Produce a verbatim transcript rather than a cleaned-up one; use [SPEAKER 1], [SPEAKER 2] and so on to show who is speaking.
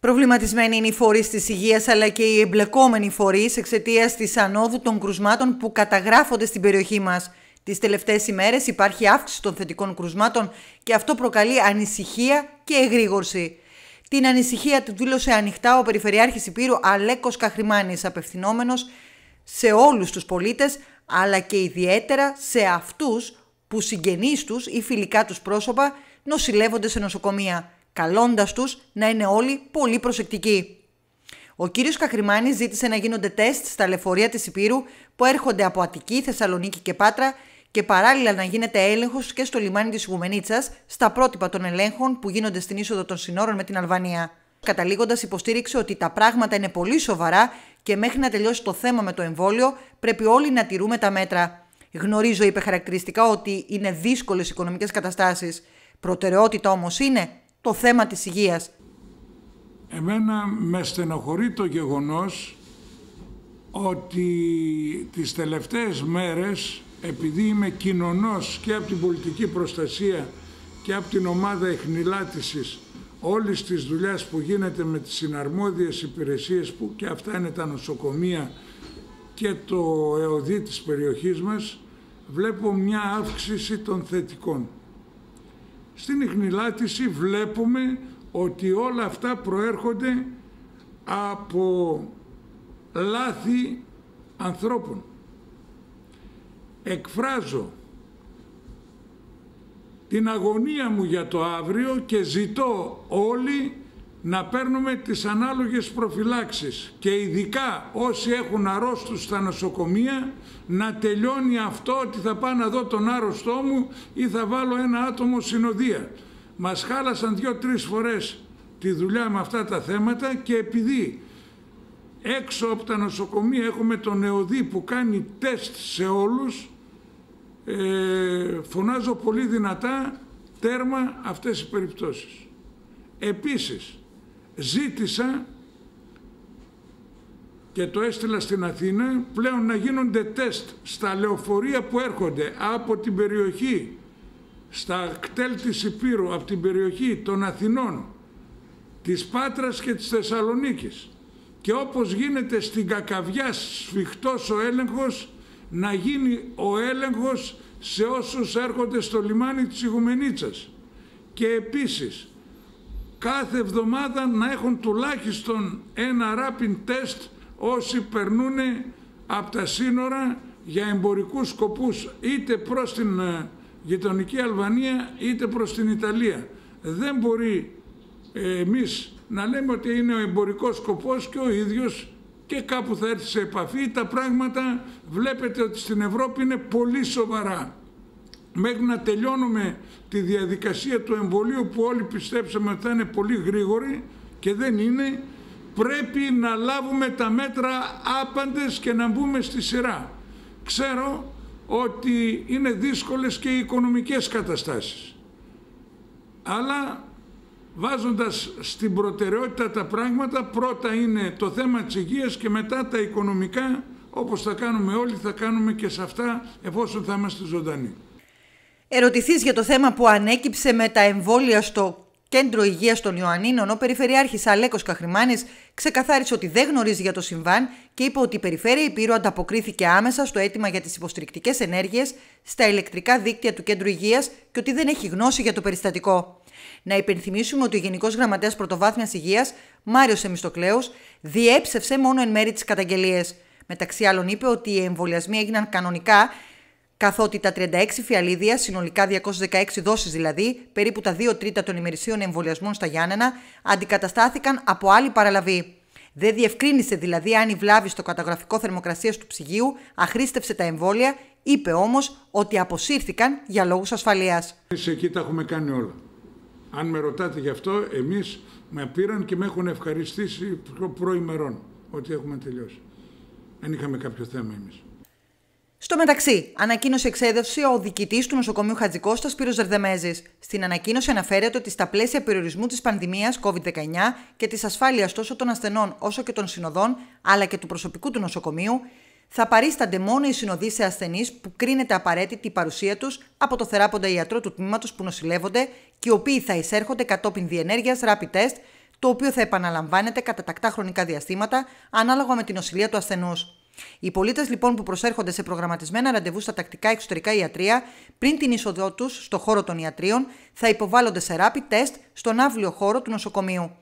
[SPEAKER 1] Προβληματισμένοι είναι οι φορείς της υγείας αλλά και οι εμπλεκόμενοι φορείς εξαιτίας της ανόδου των κρουσμάτων που καταγράφονται στην περιοχή μας. Τις τελευταίες ημέρες υπάρχει αύξηση των θετικών κρουσμάτων και αυτό προκαλεί ανησυχία και εγρήγορση. Την ανησυχία του δήλωσε ανοιχτά ο Περιφερειάρχης Ηπείρου Αλέκος Καχρημάνης, απευθυνόμενος σε όλους τους πολίτες αλλά και ιδιαίτερα σε αυτούς που συγγενείς τους ή φιλικά τους πρόσωπα νοσηλεύονται σε νοσοκομεία, καλώντας τους να είναι όλοι πολύ προσεκτικοί. Ο κύριος Καχρημάνης ζήτησε να γίνονται τεστ στα λεωφορεία της Ηπείρου που έρχονται από Αττική, Θεσσαλονίκη και Πάτρα και παράλληλα να γίνεται έλεγχος και στο λιμάνι της Ιγουμενίτσας στα πρότυπα των ελέγχων που γίνονται στην είσοδο των συνόρων με την Αλβανία. Καταλήγοντας, υποστήριξε ότι τα πράγματα είναι πολύ σοβαρά και μέχρι να τελειώσει το θέμα με το εμβόλιο πρέπει όλοι να τηρούμε τα μέτρα. Γνωρίζω, είπε χαρακτηριστικά, ότι είναι δύσκολες οικονομικές καταστάσεις. Προτεραιότητα όμως είναι το θέμα της υγείας.
[SPEAKER 2] Εμένα με στενοχωρεί το γεγονός ότι τις τελευταίες μέρες, επειδή είμαι κοινωνός και από την πολιτική προστασία και από την ομάδα εχνηλάτησης όλης της δουλειάς που γίνεται με τις συναρμόδιες υπηρεσίες που και αυτά είναι τα νοσοκομεία και το ΕΟΔΗ της περιοχής μας, βλέπω μια αύξηση των θετικών. Στην εχνηλάτηση βλέπουμε ότι όλα αυτά προέρχονται από λάθη ανθρώπων. Εκφράζω την αγωνία μου για το αύριο και ζητώ όλοι να παίρνουμε τις ανάλογες προφυλάξεις και ειδικά όσοι έχουν αρρώστους στα νοσοκομεία να τελειώνει αυτό ότι θα πάω να δω τον άρρωστό μου ή θα βάλω ένα άτομο συνοδεία. Μας χάλασαν δύο-τρεις φορές τη δουλειά με αυτά τα θέματα και επειδή έξω από τα νοσοκομεία έχουμε τον ΕΟΔΗ που κάνει τεστ σε όλους, ε, φωνάζω πολύ δυνατά τέρμα αυτές οι περιπτώσεις. Επίσης, ζήτησα και το έστειλα στην Αθήνα πλέον να γίνονται τεστ στα λεωφορεία που έρχονται από την περιοχή, στα κτέλ της Ηπείρου, από την περιοχή των Αθηνών, της Πάτρας και της Θεσσαλονίκης. Και όπως γίνεται στην Κακαβιά σφιχτός ο έλεγχος, να γίνει ο έλεγχος σε όσους έρχονται στο λιμάνι της Ιγουμενίτσας. Και επίσης, κάθε εβδομάδα να έχουν τουλάχιστον ένα rapid test όσοι περνούν από τα σύνορα για εμπορικούς σκοπούς είτε προς την γειτονική Αλβανία είτε προς την Ιταλία. Δεν μπορεί ε, εμείς να λέμε ότι είναι ο εμπορικός σκοπός και ο ίδιος και κάπου θα έρθει σε επαφή. Τα πράγματα βλέπετε ότι στην Ευρώπη είναι πολύ σοβαρά. Μέχρι να τελειώνουμε τη διαδικασία του εμβολίου που όλοι πιστέψαμε ότι θα είναι πολύ γρήγορη και δεν είναι, πρέπει να λάβουμε τα μέτρα άπαντες και να μπούμε στη σειρά. Ξέρω ότι είναι δύσκολες και οι οικονομικές καταστάσεις, αλλά βάζοντας στην προτεραιότητα τα πράγματα, πρώτα είναι το θέμα της υγείας και μετά τα οικονομικά, όπως θα κάνουμε όλοι, θα κάνουμε και σε αυτά εφόσον θα είμαστε ζωντανοί.
[SPEAKER 1] Ερωτηθείς για το θέμα που ανέκυψε με τα εμβόλια στο Κέντρο Υγείας των Ιωαννίνων, ο Περιφερειάρχης Αλέκος Καχρημάνης ξεκαθάρισε ότι δεν γνωρίζει για το συμβάν και είπε ότι η Περιφέρεια Ηπείρου ανταποκρίθηκε άμεσα στο αίτημα για τις υποστηρικτικές ενέργειες στα ηλεκτρικά δίκτυα του Κέντρου Υγείας και ότι δεν έχει γνώση για το περιστατικό. Να υπενθυμίσουμε ότι ο Γενικός Γραμματέας Πρωτοβάθμιας Υγείας, Μάριος Θεμιστοκλέους, διέψευσε μόνο εν μέρη τις καταγγελίες. Μεταξύ άλλων, είπε ότι οι εμβολιασμοί έγιναν κανονικά, καθότι τα τριάντα έξι φιαλίδια, συνολικά διακόσιες δεκαέξι δόσεις δηλαδή, περίπου τα δύο τρίτα των ημερησίων εμβολιασμών στα Γιάννενα, αντικαταστάθηκαν από άλλη παραλαβή. Δεν διευκρίνησε δηλαδή αν η βλάβη στο καταγραφικό θερμοκρασίας του ψυγείου αχρήστευσε τα εμβόλια, είπε όμως ότι αποσύρθηκαν για λόγους ασφαλείας.
[SPEAKER 2] Εμείς εκεί τα έχουμε κάνει όλα. Αν με ρωτάτε γι' αυτό, εμείς με πήραν και με έχουν ευχαριστήσει προημερών ότι έχουμε τελειώσει. Δεν είχαμε κάποιο θέμα εμείς.
[SPEAKER 1] Στο μεταξύ, ανακοίνωσε εξέδευση ο διοικητής του νοσοκομείου Χατζικώστα, Σπύρος Ζερδεμέζης. Στην ανακοίνωση αναφέρεται ότι στα πλαίσια περιορισμού της πανδημίας κόβιντ δεκαεννιά και της ασφάλειας τόσο των ασθενών όσο και των συνοδών, αλλά και του προσωπικού του νοσοκομείου, θα παρίστανται μόνο οι συνοδοί σε ασθενείς που κρίνεται απαραίτητη η παρουσία τους από το θεράποντα ιατρό του τμήματος που νοσηλεύονται και οι οποίοι θα εισέρχονται κατόπιν διενέργειας rapid test το οποίο θα επαναλαμβάνεται κατά τακτά χρονικά διαστήματα ανάλογα με την νοσηλεία του ασθενούς. Οι πολίτες λοιπόν που προσέρχονται σε προγραμματισμένα ραντεβού στα τακτικά εξωτερικά ιατρεία πριν την είσοδό τους στο χώρο των ιατρίων θα υποβάλλονται σε rapid test στον αύλιο χώρο του νοσοκομείου.